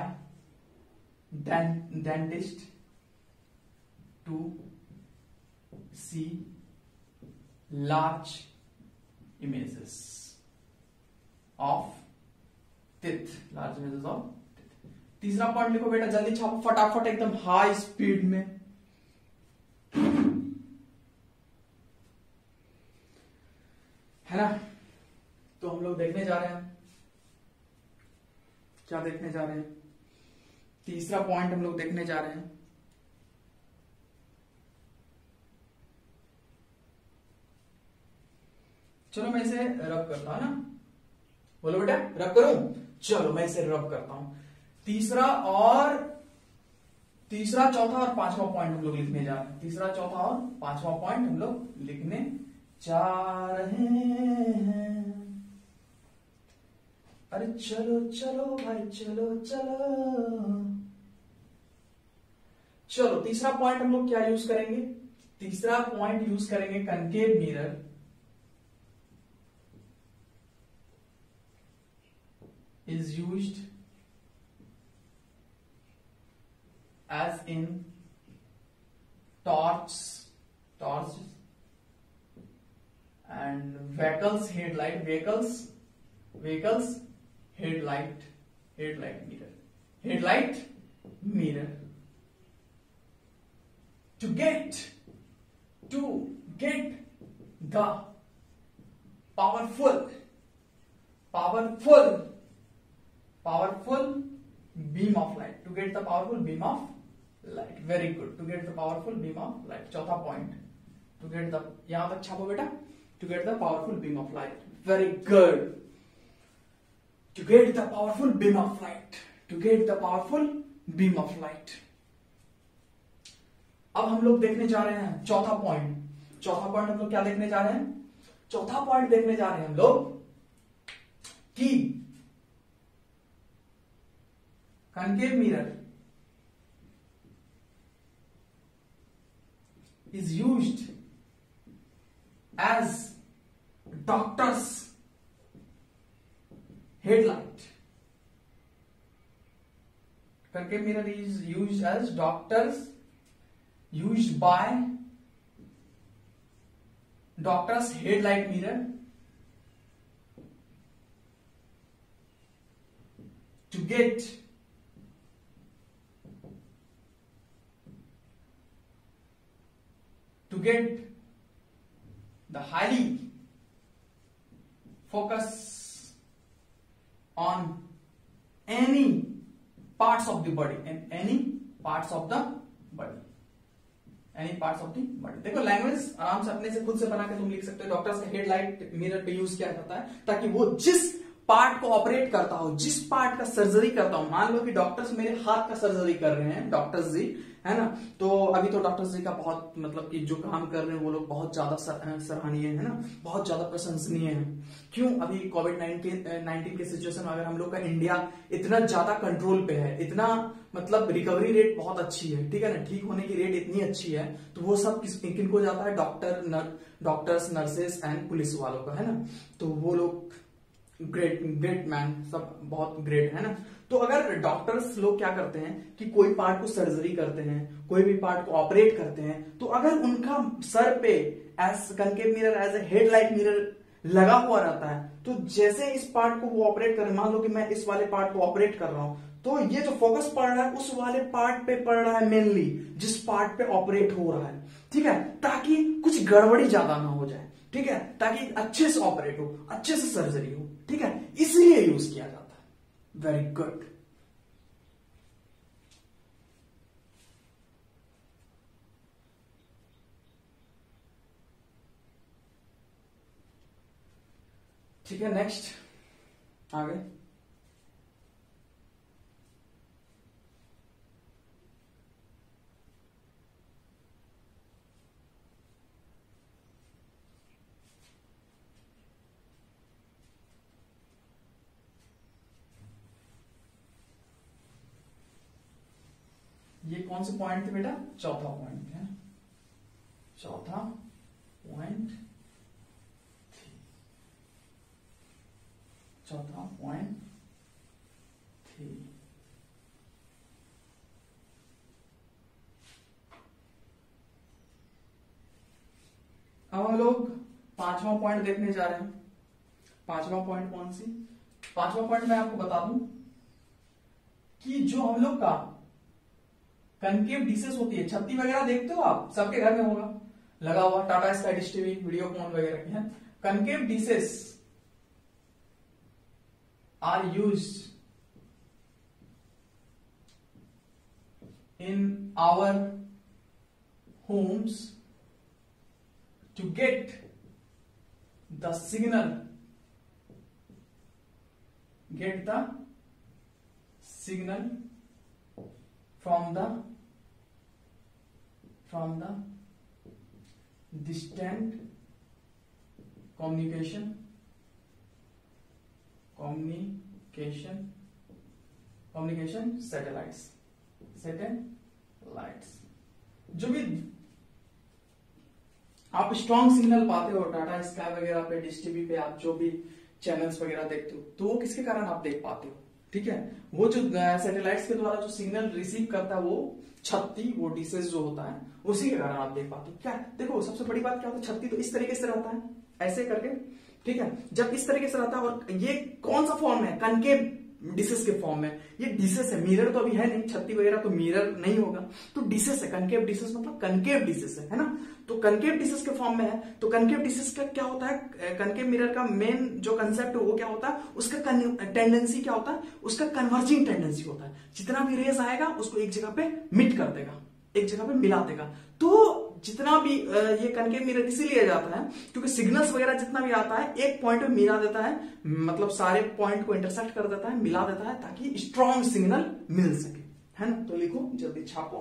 dentist to see large images of teeth, large images of teeth. तीसरा पॉइंट लिखो बेटा, जल्दी छापो फटाफट, एकदम हाई स्पीड में। है ना? तो हम लोग देखने जा रहे हैं, क्या देखने जा रहे हैं? तीसरा पॉइंट हम लोग देखने जा रहे हैं। चलो मैं इसे रब करता हूं ना, बोलो बेटा रब करूं? चलो मैं इसे रब करता हूं। तीसरा और तीसरा चौथा और पांचवा पॉइंट हम लोग लिखने जा रहे हैं। तीसरा चौथा और पांचवा पॉइंट हम लोग लिखने जा रहे हैं। अरे चलो चलो भाई, चलो चलो चलो। तीसरा पॉइंट हम लोग क्या यूज करेंगे? तीसरा पॉइंट यूज करेंगे concave mirror is used as in torch torch and vehicles headlight vehicles vehicles headlight headlight mirror headlight mirror to get to get the powerful powerful powerful beam of light to get the powerful beam of light. Very good. To get the powerful beam of light. चौथा point, to get the, यहां तक छापो बेटा, to get the powerful beam of light. Very good. To get the powerful beam of light. To get the powerful beam of light. अब हम लोग देखने जा रहे हैं चौथा पॉइंट। चौथा पॉइंट हम लोग क्या देखने जा रहे हैं? चौथा पॉइंट देखने जा रहे हैं हम लोग कि concave mirror is used as doctor's headlight. Concave mirror is used as doctors used by doctor's headlight mirror to get to get the highly focus on any parts of the body and any parts of the body any parts of the body। देखो language आराम से अपने से खुद से बना के तुम लिख सकते हो। डॉक्टर्स का हेडलाइट मिरर पे यूज किया जाता है ताकि वो जिस पार्ट को ऑपरेट करता हूं, जिस पार्ट का सर्जरी करता हूं, मान लो कि डॉक्टर्स मेरे हाथ का सर्जरी कर रहे हैं, डॉक्टर्स जी, है ना, तो अभी तो डॉक्टर्स जी का बहुत मतलब कि जो काम कर रहे हैं वो लोग बहुत ज्यादा सराहनीय है ना, बहुत ज्यादा प्रशंसनीय है। क्यों? अभी कोविड नाइनटीन के सिचुएशन में अगर हम लोग का इंडिया इतना ज्यादा कंट्रोल पे है, इतना मतलब रिकवरी रेट बहुत अच्छी है, ठीक है ना, ठीक होने की रेट इतनी अच्छी है, तो वो सब किस किन को जाता है? Doctor, doctors, nurses and police वालों का, है ना, तो वो लोग ग्रेट ग्रेट मैन, सब बहुत ग्रेट है ना। तो अगर डॉक्टर्स लोग क्या करते हैं कि कोई पार्ट को सर्जरी करते हैं, कोई भी पार्ट को ऑपरेट करते हैं, तो अगर उनका सर पे as concave mirror, as a head light mirror लगा हुआ रहता है, तो जैसे इस पार्ट को वो ऑपरेट कर, मान लो कि मैं इस वाले पार्ट को ऑपरेट कर रहा हूं, तो ये जो फोकस पड़ रहा है उस वाले पार्ट पे पड़ रहा है मेनली, जिस पार्ट पे ऑपरेट हो रहा है, ठीक है, ताकि कुछ गड़बड़ी ज्यादा ना हो जाए, ठीक है, ताकि अच्छे से ऑपरेट हो, अच्छे से सर्जरी हो, ठीक है, इसलिए यूज किया जाता है। Very good. ठीक है, नेक्स्ट आगे। ये कौन से पॉइंट थे बेटा? चौथा पॉइंट है, चौथा पॉइंट, चौथा पॉइंट थी। अब हम लोग पांचवा पॉइंट देखने जा रहे हैं। पांचवा पॉइंट कौन सी? पांचवा पॉइंट मैं आपको बता दूं कि जो हम लोग का कनकेव डिशेस होती है, छत्ती वगैरह देखते हो आप, सबके घर में होगा लगा हुआ, Tata Sky dish TV, Videocon वगैरह की है। Concave dishes are used in our homes to get the signal, get the signal from the from the distant communication communication communication satellites satellites. जो भी आप स्ट्रॉन्ग सिग्नल पाते हो टाटा स्काई वगैरह पे, डिश टीवी पे, आप जो भी चैनल्स वगैरह देखते हो, तो वो किसके कारण आप देख पाते हो, ठीक है, वो जो सैटेलाइट्स के द्वारा जो सिग्नल रिसीव करता है वो छत्ती, वो डिशेस जो होता है, उसी के कारण आप देख पाते हो। क्या देखो, सबसे बड़ी बात क्या होता है, छत्ती तो इस तरीके से रहता है, ऐसे करके, ठीक है, जब इस तरीके से रहता है, और ये कौन सा फॉर्म है? कनकेव डिशेस के फॉर्म में, ये डिशेस है, मिरर तो अभी है नहीं, छत्ती वगैरह तो मिरर नहीं होगा, तो डिशेस है, कनकेव डिशेस मतलब कनकेव डिशेस है, है ना, तो कनकेव डिशेस के फॉर्म में है। तो कनकेव डिशेस का क्या होता है, कनकेव मिरर का मेन जो कंसेप्ट है वो क्या होता है, उसका टेंडेंसी क्या होता है, उसका कन्वर्जिंग टेंडेंसी होता है, जितना भी रेज आएगा उसको एक जगह पे मिट कर देगा, एक जगह पे मिला देगा। तो जितना भी ये कनकेव मिरर इसीलिए जाता है क्योंकि सिग्नल्स वगैरह जितना भी आता है एक पॉइंट पे मिला देता है, मतलब सारे पॉइंट को इंटरसेक्ट कर देता है, मिला देता है, ताकि स्ट्रॉन्ग सिग्नल मिल सके, है ना। तो लिखो, जल्दी छापो।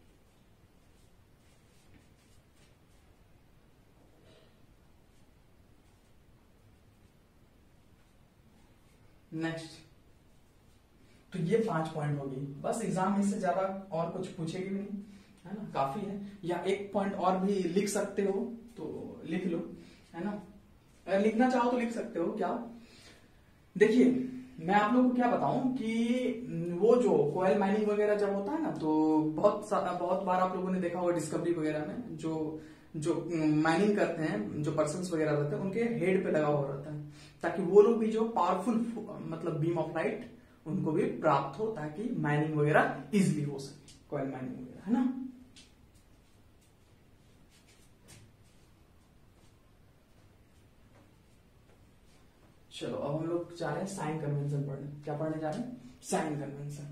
नेक्स्ट, तो ये पांच पॉइंट होगी बस, एग्जाम में इससे ज्यादा और कुछ पूछेगी भी नहीं, है ना, काफी है। या एक पॉइंट और भी लिख सकते हो तो लिख लो, है ना, अगर लिखना चाहो तो लिख सकते हो। क्या देखिए, मैं आप लोगों को क्या बताऊं कि वो जो कोयल माइनिंग वगैरह जब होता है ना, तो बहुत बहुत बार आप लोगों ने देखा होगा डिस्कवरी वगैरह में, जो जो माइनिंग करते हैं, जो पर्सन्स वगैरह रहते हैं, उनके हेड पे लगा हुआ रहता है, ताकि वो लोग भी जो पावरफुल मतलब बीम ऑफ लाइट उनको भी प्राप्त हो, ताकि माइनिंग वगैरह इजिली हो सके, कोयल माइनिंग वगैरह, है ना। चलो, अब हम लोग जा रहे हैं साइन कन्वेंशन पढ़ने। क्या पढ़ने जा रहे हैं? Sign convention.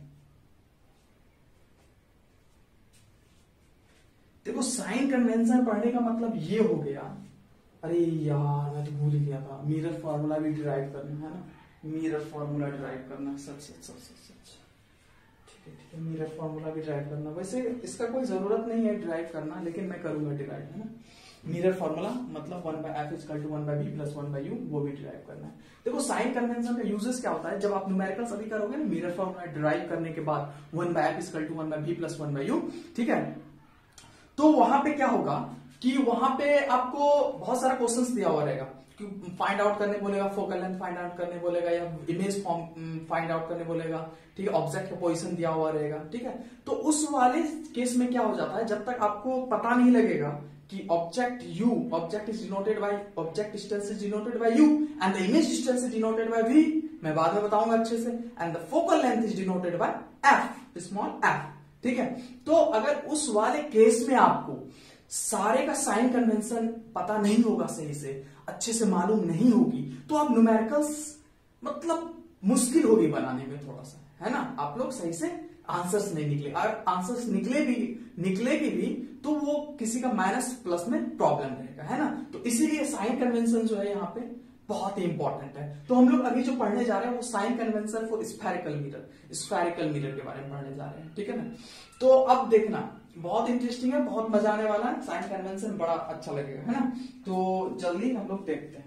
देखो, साइन कन्वेंशन पढ़ने का मतलब ये हो गया, अरे यार मैं तो भूल ही गया था, मिरर फॉर्मूला भी डिराइव करना है ना, मिरर फॉर्मूला डिराइव करना, सच सच सच सच सच ठीक है ठीक है, मिरर फॉर्मूला भी डिराइव करना। वैसे इसका कोई जरूरत नहीं है डिराइव करना, लेकिन मैं करूंगा डिराइव, है ना। मिरर फॉर्मूला मतलब one by f equal to one by v plus one by u, वो भी डिराइव करना है। देखो साइन कन्वेंशन का यूजेस क्या होता है, जब आप न्यूमेरिकल्स अभी करोगे ना, मिरर फॉर्मूला डिराइव करने के बाद one by f equal to one by v plus one by u, ठीक है, तो वहां पे क्या होगा कि वहां पे आपको बहुत सारा क्वेश्चंस दिया हुआ रहेगा, फाइंड आउट करने बोलेगा, फोकल लेंथ फाइंड आउट करने बोलेगा, या इमेज फॉर्म फाइंड आउट करने बोलेगा, ठीक है, ऑब्जेक्ट का पोजीशन दिया हुआ रहेगा, ठीक है। तो उस वाले केस में क्या हो जाता है, जब तक आपको पता नहीं लगेगा कि object u, object is denoted by, object distance is denoted by u and the image distance is denoted by v, मैं बाद में बताऊंगा अच्छे से, and the focal length is denoted by f, small f, ठीक है। तो अगर उस वाले केस में आपको सारे का साइन कन्वेंशन पता नहीं होगा, सही से अच्छे से मालूम नहीं होगी, तो आप न्यूमेरिकल्स मतलब मुश्किल होगी बनाने में थोड़ा सा, है ना। आप लोग सही से आंसर्स नहीं निकले, अगर आंसर्स निकले भी निकलेगी भी तो वो किसी का माइनस प्लस में प्रॉब्लम रहेगा, है ना। तो इसीलिए साइन कन्वेंशन जो है यहाँ पे बहुत ही इंपॉर्टेंट है। तो हम लोग अभी जो पढ़ने जा रहे हैं वो sign convention for spherical mirror, spherical mirror के बारे में पढ़ने जा रहे हैं, ठीक है ना। तो अब देखना बहुत इंटरेस्टिंग है, बहुत मजा आने वाला है, साइन कन्वेंशन बड़ा अच्छा लगेगा, है ना। तो जल्दी हम लोग देखते हैं।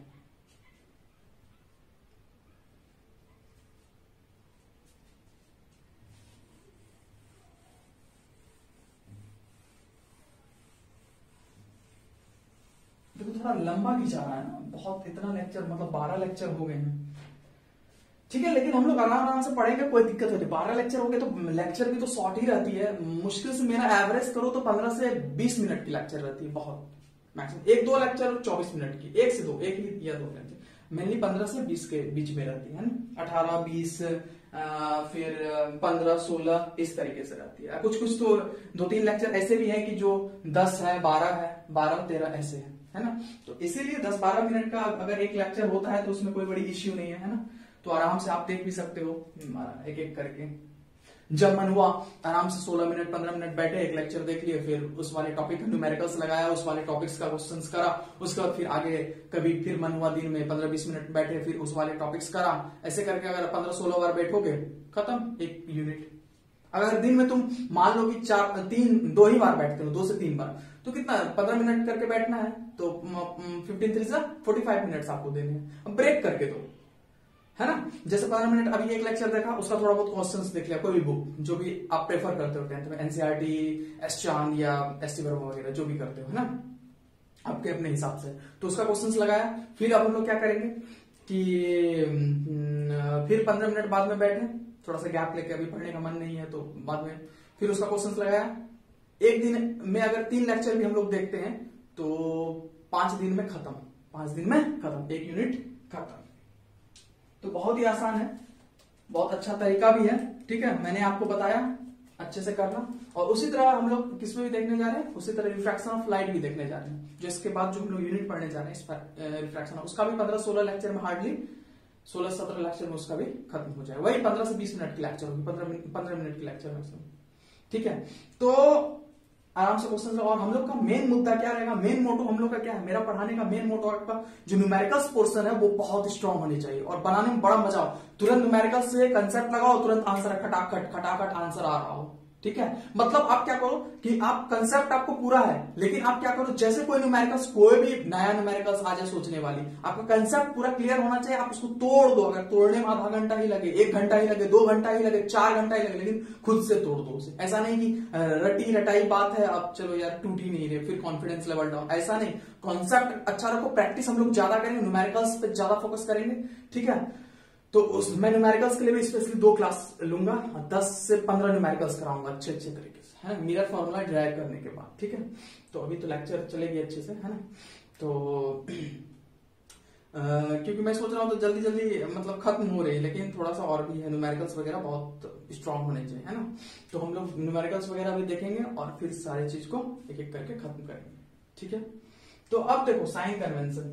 देखो थोड़ा लंबा खिंचा रहा है ना बहुत, इतना लेक्चर मतलब बारह लेक्चर हो गए हैं, ठीक है, लेकिन हम लोग आराम आराम से पढ़ेंगे, कोई दिक्कत नहीं। बारह लेक्चर हो गए तो लेक्चर भी तो शॉर्ट ही रहती है, मुश्किल से मेरा एवरेज करो तो पंद्रह से बीस मिनट की लेक्चर रहती है, बहुत मैक्सिमम एक दो लेक्चर चौबीस मिनट की, एक से दो, एक ही या दो लेक्चर, मेनली पंद्रह से बीस के बीच में रहती है ना, अठारह बीस फिर पंद्रह सोलह इस तरीके से रहती है। कुछ कुछ तो दो तीन लेक्चर ऐसे भी है कि जो दस है, बारह है, बारह तेरह ऐसे है, है ना। तो इसीलिए दस बारह मिनट का अगर एक लेक्चर होता है तो उसमें कोई बड़ी इश्यू नहीं है, है ना। तो आराम से आप देख भी सकते हो एक एक करके, जब मन हुआ आराम से सोलह मिनट पंद्रह मिनट बैठे, एक लेक्चर देख लिए, फिर उस वाले टॉपिक का न्यूमेरिकल्स लगाया, उस वाले टॉपिक्स का क्वेश्चंस करा, उसके बाद फिर आगे कभी फिर मन हुआ दिन में पंद्रह बीस मिनट बैठे, फिर उस वाले टॉपिक्स करा, ऐसे करके अगर पंद्रह सोलह बार बैठोगे खत्म एक यूनिट। अगर दिन में तुम मान लो कि चार तीन दो ही बार बैठते हो, दो से तीन बार, तो कितना पंद्रह मिनट करके बैठना है, तो फिफ्टीन थ्री से फोर्टी फाइव मिनट आपको देने हैं। अब ब्रेक करके दो, है ना। जैसे पंद्रह मिनट अभी एक लेक्चर देखा, उसका थोड़ा बहुत क्वेश्चंस देख लिया, कोई भी बुक जो भी आप प्रेफर करते हो टेंथ में, एनसीईआरटी, एस चांद या एस टी वर्मा वगैरह जो भी करते हो, है ना, आपके अपने हिसाब से, तो उसका क्वेश्चंस लगाया। फिर अब हम लोग क्या करेंगे कि फिर पंद्रह मिनट बाद में बैठे, थोड़ा सा गैप लेके, अभी पढ़ने का मन नहीं है तो बाद में फिर उसका क्वेश्चंस लगाया। एक दिन में अगर तीन लेक्चर भी हम लोग देखते हैं तो पांच दिन में खत्म, पांच दिन में खत्म, एक यूनिट खत्म। तो बहुत ही आसान है, बहुत अच्छा तरीका भी है, ठीक है, मैंने आपको बताया अच्छे से करना। और उसी तरह हम लोग किसमें भी देखने जा रहे हैं, उसी तरह रिफ्रैक्शन ऑफ लाइट भी देखने जा रहे हैं, जो इसके बाद जो हम लोग यूनिट पढ़ने जा रहे हैं रिफ्रैक्शन, उसका भी पंद्रह सोलह लेक्चर में, हार्डली सोलह सत्रह लेक्चर में उसका भी खत्म हो जाए। वही पंद्रह से बीस मिनट की लेक्चर होगी, पंद्रह पंद्रह मिनट की लेक्चर मैक्सिमम, ठीक है। तो आराम से क्वेश्चन। और हम लोग का मेन मुद्दा क्या रहेगा, मेन मोटो हम लोग का क्या है, मेरा पढ़ाने का मेन मोटो आपका जो न्यूमेरिकल्स पोर्शन है वो बहुत स्ट्रांग होनी चाहिए और बनाने में बड़ा मजा हो। तुरंत न्यूमेरिकल्स से कंसेप्ट लगाओ, तुरंत आंसर खटाखट खटाखट आंसर आ रहा हो, ठीक है। मतलब आप क्या करो कि आप कंसेप्ट आपको पूरा है, लेकिन आप क्या करो, जैसे कोई न्यूमेरिकल्स, कोई भी नया न्यूमेरिकल्स आ जाए सोचने वाली, आपका कंसेप्ट पूरा क्लियर होना चाहिए। आप उसको तोड़ दो, अगर तोड़ने में आधा घंटा ही लगे, एक घंटा ही लगे, दो घंटा ही लगे, चार घंटा ही लगे, लेकिन खुद से तोड़ दो उसे। ऐसा नहीं कि रटी रटाई बात है, अब चलो यार टूट ही नहीं रहे, फिर कॉन्फिडेंस लेवल डाउन, ऐसा नहीं। कॉन्सेप्ट अच्छा रखो, प्रैक्टिस हम लोग ज्यादा करेंगे, न्यूमेरिकल्स पे ज्यादा फोकस करेंगे, ठीक है। तो उस मैं न्यूमेरिकल्स के लिए भी स्पेशली दो क्लास लूंगा, दस से पंद्रह न्यूमेरिकल्स कराऊंगा अच्छे अच्छे तरीके से, है ना, मिरर फॉर्मूला ड्राइव करने के बाद, ठीक है। तो अभी तो लेक्चर चलेगी अच्छे से, है ना। तो आ, क्योंकि मैं सोच रहा हूँ तो जल्दी जल्दी मतलब खत्म हो रही है, लेकिन थोड़ा सा और भी है, न्यूमेरिकल्स वगैरह बहुत स्ट्रांग होने चाहिए, है ना। तो हम लोग न्यूमेरिकल्स वगैरह भी देखेंगे और फिर सारी चीज को एक एक करके खत्म करेंगे, ठीक है। तो अब देखो साइन कन्वेंशन,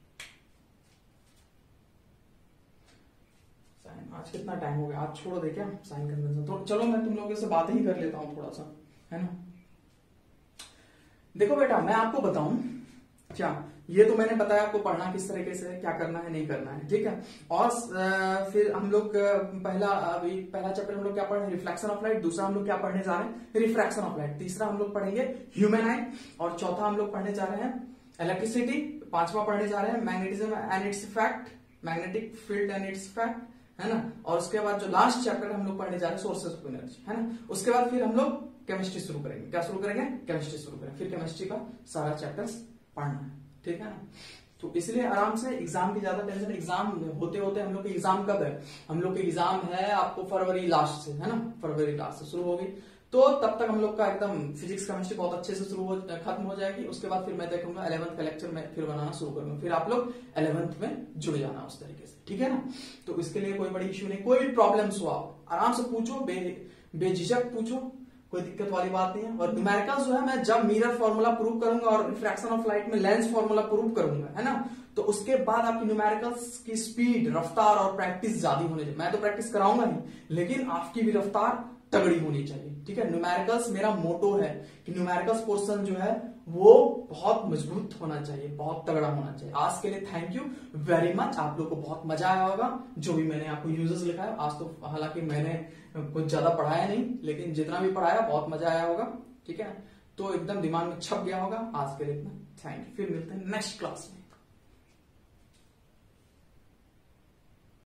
आज कितना टाइम हो गया, आज छोड़ दे क्या साइन कन्वेंशन, तो चलो मैं तुम लोगों से बात ही कर लेता हूं थोड़ा सा, है ना। देखो बेटा मैं आपको बताऊं क्या, ये तो मैंने बताया आपको पढ़ना किस तरीके से है, क्या करना है नहीं करना है, ठीक है। और आ, फिर हम लोग पहला अभी पहला चैप्टर हम लोग क्या पढ़ रहे हैं, रिफ्लेक्शन ऑफ लाइट। दूसरा हम लोग क्या पढ़ने जा रहे हैं, रिफ्रैक्शन ऑफ लाइट। तीसरा हम लोग पढ़ेंगे ह्यूमन आई। और चौथा हम लोग पढ़ने जा रहे हैं इलेक्ट्रिसिटी। पांचवा पढ़ने जा रहे हैं magnetism and its effect, magnetic field and its effect, है ना। और उसके बाद जो लास्ट चैप्टर हम लोग पढ़ने जा रहे हैं सोर्सेस ऑफ एनर्जी, है ना। उसके बाद फिर हम लोग केमिस्ट्री शुरू करेंगे। क्या शुरू करेंगे, केमिस्ट्री शुरू करेंगे। फिर केमिस्ट्री का सारा चैप्टर्स पढ़ना है, ठीक है ना। तो इसलिए आराम से, एग्जाम की ज्यादा टेंशन, एग्जाम होते होते हम लोग के एग्जाम कब है, हम लोग के एग्जाम है आपको फरवरी लास्ट से, है ना, फरवरी लास्ट से शुरू होगी। तो तब तक हम लोग का एकदम फिजिक्स केमिस्ट्री बहुत अच्छे से शुरू हो खत्म हो जाएगी। उसके बाद फिर मैं देखूंगा इलेवंथ का लेक्चर में फिर बनाना शुरू करूंगा। फिर आप लोग इलेवंथ में जुड़ जाना उस तरीके से, ठीक है ना। तो इसके लिए कोई बड़ी इश्यू नहीं, कोई भी प्रॉब्लम्स हो आप आराम से पूछो, बे बेझिझक पूछो, कोई दिक्कत वाली बात नहीं है। और न्यूमेरिकल्स जो है मैं जब मिरर फॉर्मूला प्रूव करूंगा और रिफ्रैक्शन ऑफ लाइट में लेंस फॉर्मूला प्रूव करूंगा, है ना, तो उसके बाद आपकी न्यूमेरिकल्स की स्पीड, रफ्तार और प्रैक्टिस ज्यादा होनी चाहिए। मैं तो प्रैक्टिस कराऊंगा ही, लेकिन आपकी भी रफ्तार तगड़ी होनी चाहिए, ठीक है। न्यूमेरिकल्स मेरा मोटो है कि न्यूमेरिकल्स पोर्शन जो है वो बहुत मजबूत होना चाहिए, बहुत तगड़ा होना चाहिए। आज के लिए थैंक यू वेरी मच। आप लोग को बहुत मजा आया होगा जो भी मैंने आपको यूजेस लिखा है। आज तो हालांकि मैंने कुछ ज्यादा पढ़ाया नहीं, लेकिन जितना भी पढ़ाया बहुत मजा आया होगा, ठीक है। तो एकदम दिमाग में छप गया होगा। आज के लिए इतना, थैंक यू। फिर मिलते हैं नेक्स्ट क्लास में।